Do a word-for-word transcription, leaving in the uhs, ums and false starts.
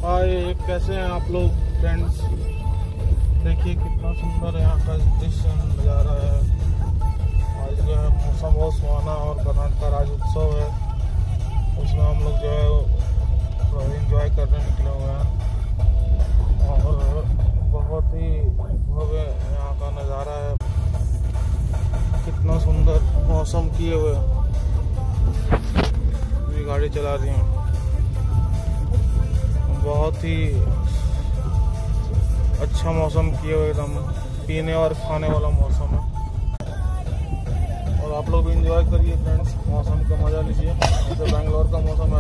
हाय, कैसे हैं आप लोग फ्रेंड्स। देखिए कितना सुंदर यहाँ का दृश्य नज़ारा है। आज जो है मौसम बहुत सुहाना और कर्नाटक राज्य उत्सव है, उसमें हम लोग जो है एंजॉय करने निकले हुए हैं और बहुत ही भव्य यहाँ का नज़ारा है। कितना सुंदर मौसम किए हुए, मेरी गाड़ी चला रही हूँ। बहुत ही अच्छा मौसम किए हुए, एकदम पीने और खाने वाला मौसम है। और आप लोग भी एंजॉय करिए फ्रेंड्स, मौसम का मज़ा लीजिए। जैसे बैंगलोर का मौसम